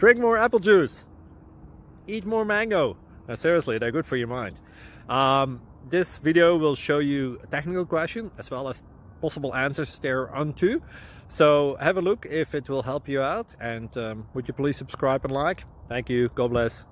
Drink more apple juice. Eat more mango. Now, seriously, they're good for your mind. This video will show you a technical question as well as possible answers thereunto. So have a look if it will help you out, and would you please subscribe and like? Thank you. God bless.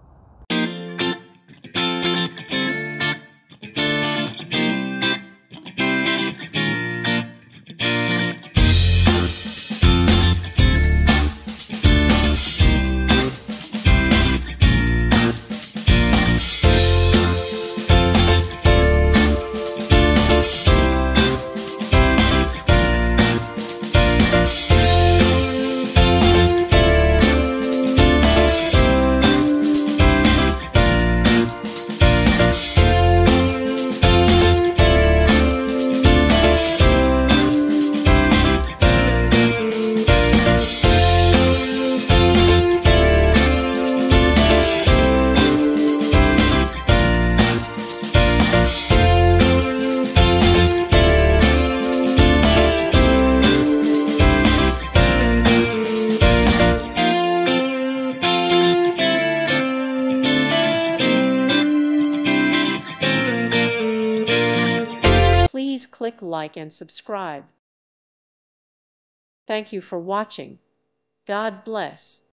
Please click like and subscribe. Thank you for watching. God bless.